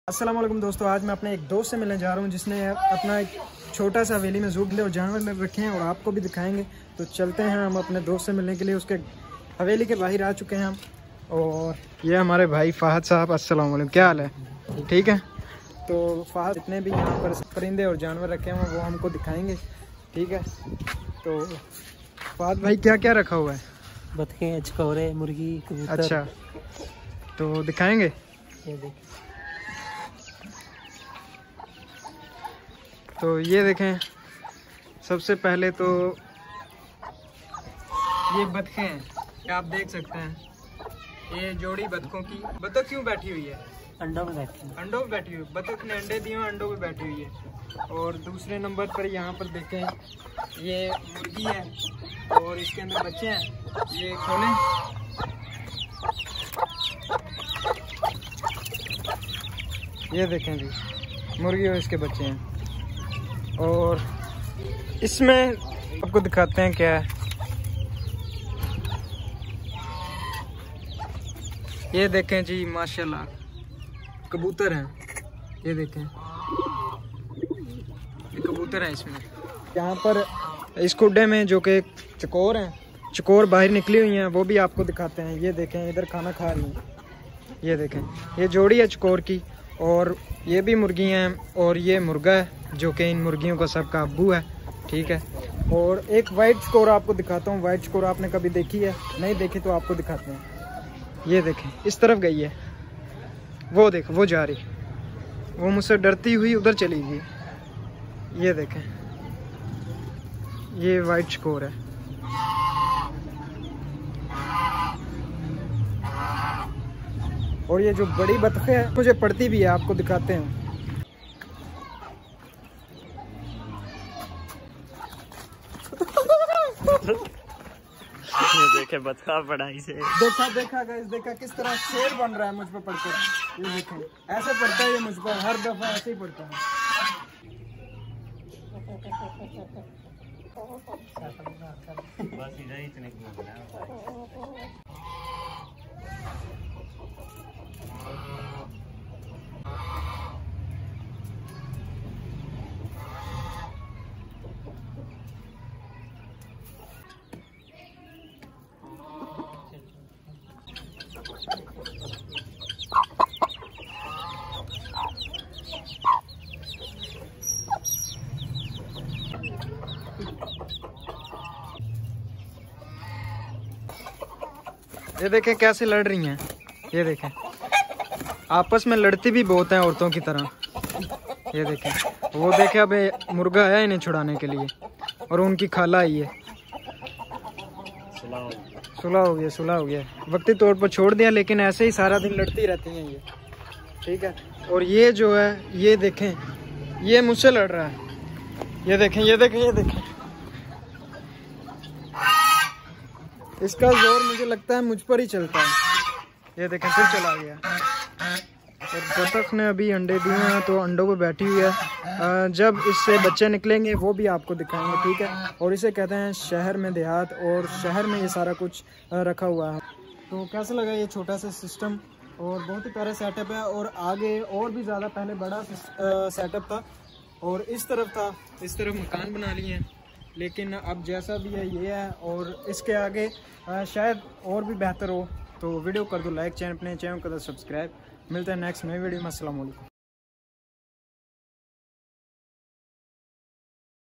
अस्सलाम वालेकुम दोस्तों, आज मैं अपने एक दोस्त से मिलने जा रहा हूँ जिसने अपना एक छोटा सा हवेली में ज़ू और जानवर रखे हैं और आपको भी दिखाएंगे। तो चलते हैं हम अपने दोस्त से मिलने के लिए। उसके हवेली के बाहर आ चुके हैं हम। और ये हमारे भाई फ़हद साहब, अस्सलाम वालेकुम, क्या हाल है? ठीक है। तो फ़हद जितने भी यहाँ पर परिंदे और जानवर रखे हैं वो हमको दिखाएँगे, ठीक है। तो फ़हद भाई क्या क्या रखा हुआ है? बतखें, चकोरे, मुर्गी, कबूतर। अच्छा, तो दिखाएँगे। ये देख, तो ये देखें, सबसे पहले तो ये बतखें हैं, ये आप देख सकते हैं। ये जोड़ी बतखों की, बतख क्यों बैठी हुई है? अंडों में बैठे हैं। अंडों में बैठी हुई, बतख ने अंडे दिए हैं, अंडों में बैठी हुई है। और दूसरे नंबर पर यहाँ पर देखें, ये मुर्गी है और इसके अंदर बच्चे हैं। ये खोलें, ये देखें जी, मुर्गी और इसके बच्चे हैं। और इसमें आपको दिखाते हैं क्या है। ये देखें जी, माशाल्लाह कबूतर हैं। ये देखें, ये कबूतर हैं इसमें। यहाँ पर इस खुड्डे में जो कि चकोर हैं, चकोर बाहर निकली हुई हैं, वो भी आपको दिखाते हैं। ये देखें, इधर खाना खा रही हैं। ये देखें, ये जोड़ी है चकोर की और ये भी मुर्गी हैं और ये मुर्गा है जो कि इन मुर्गियों का सबका अब्बू है, ठीक है। और एक वाइट चकोर आपको दिखाता हूँ। वाइट चकोर आपने कभी देखी है? नहीं देखी तो आपको दिखाते हैं। ये देखें, इस तरफ गई है, वो देखो, वो जा रही, वो मुझसे डरती हुई उधर चली गई। ये देखें, ये वाइट चकोर है। और ये जो बड़ी बतखें है मुझे पड़ती भी है, आपको दिखाते हैं। ये देखे बतखा पढ़ाई से। देखा गाइस, देखा किस तरह शेर बन रहा है मुझ पर पड़कर। ये देखें, ऐसे पड़ता है ये मुझ पर, हर दफा ऐसे ही पड़ता है। बस इधर ही इतने ये देखें कैसे लड़ रही हैं। ये देखें, आपस में लड़ती भी बहुत हैं औरतों की तरह। ये देखें, वो देखें, अब मुर्गा आया इन्हें छुड़ाने के लिए और उनकी खाला आई है। सुलह हो गया, वक्ती तौर पर छोड़ दिया, लेकिन ऐसे ही सारा दिन लड़ती रहती हैं ये, ठीक है। और ये जो है, ये देखें, ये मुझसे लड़ रहा है। ये देखें, ये देखें, ये देखें, इसका जोर मुझे लगता है मुझ पर ही चलता है। ये देखें, फिर चला गया। और बतख ने अभी अंडे दिए हैं तो अंडों पे बैठी हुई है। जब इससे बच्चे निकलेंगे वो भी आपको दिखाएंगे, ठीक है। और इसे कहते हैं शहर में देहात, और शहर में ये सारा कुछ रखा हुआ है। तो कैसा लगा ये छोटा सा सिस्टम? और बहुत ही प्यारा सेटअप है। और आगे और भी ज़्यादा पहले बड़ा सेटअप था और इस तरफ था, इस तरफ मकान बना लिए हैं, लेकिन अब जैसा भी है ये है। और इसके आगे शायद और भी बेहतर हो। तो वीडियो कर दो लाइक, अपने चैनल को सब्सक्राइब। मिलते हैं नेक्स्ट नई वीडियो में। अस्सलाम वालेकुम।